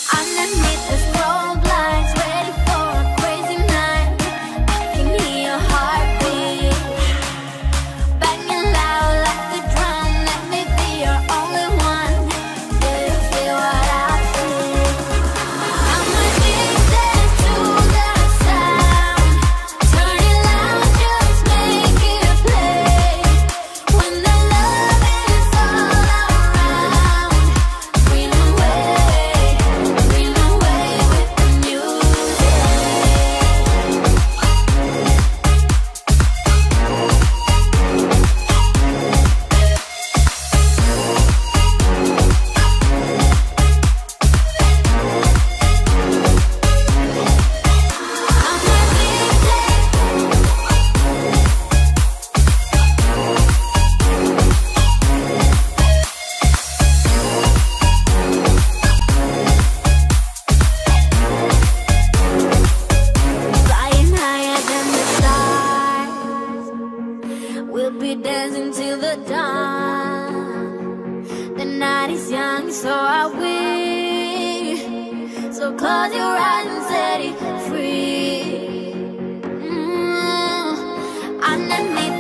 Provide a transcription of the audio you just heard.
Underneath the strobe lights, ready for a crazy night. I can hear your heartbeat, banging loud like a drum. Let me be your only one. Do you feel what I feel? I'm addicted to the sound. Turn it loud, just make it play. When the love is all around, dream away with the music. Flying higher than the stars, we'll be dancing till the dawn. The night is young, so are we. So close your eyes and set it free. Underneath